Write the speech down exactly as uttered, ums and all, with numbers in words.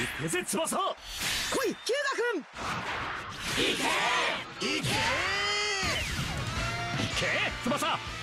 行くぜ翼。 来いキュウガ君。 行け行け行け翼。